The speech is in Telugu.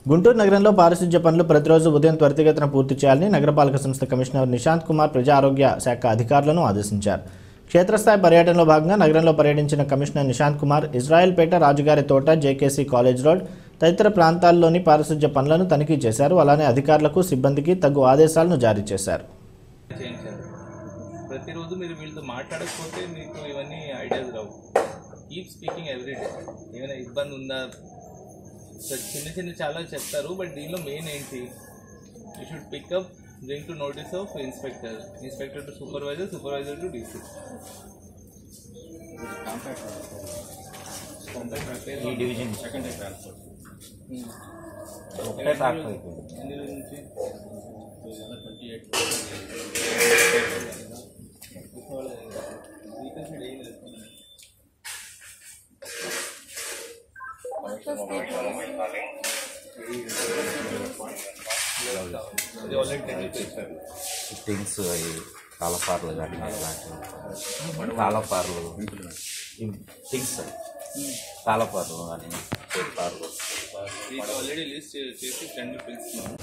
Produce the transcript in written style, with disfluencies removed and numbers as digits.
గుంటూరు నగరంలో పారిశుధ్య పనులు ప్రతిరోజు ఉదయం త్వరితగతిన పూర్తి చేయాలని నగరపాలక సంస్థ కమిషనర్ నిశాంత్ కుమార్ ప్రజా ఆరోగ్య శాఖ అధికారులను ఆదేశించారు. క్షేత్రస్థాయి పర్యటనలో భాగంగా నగరంలో పర్యటించిన కమిషనర్ నిశాంత్ కుమార్ ఇజ్రాయెల్పేట, రాజుగారి తోట, జేకేసీ కాలేజ్ రోడ్ తదితర ప్రాంతాల్లోని పారిశుధ్య పనులను తనిఖీ చేశారు. అలానే అధికారులకు, సిబ్బందికి తగు ఆదేశాలను జారీ చేశారు. ప్రతిరోజు మీరు వీళ్ళతో మాట్లాడకపోతే మీకు ఇవన్నీ ఐడియాస్ రావు. Keep speaking every day. ఏమైనా ఇబ్బంది ఉందా, చిన్న చిన్న చాలా చెప్తారు, బట్ దీనిలో మెయిన్ ఏంటి, you should pick up, bring to notice of inspector, inspector to supervisor, supervisor to DC. ఈ డివిజన్ సెకండ్ ట్రాన్స్పోర్ట్ ఎన్ని రోజుల నుంచి 28 థింగ్స్ కాలపార్లు కానీ కాలపార్లు థింగ్స్ కాలపార్లు కానీ పార్లు ఆల్రెడీ లిస్ట్ చేసి టెండర్ పిలుస్తున్నాం.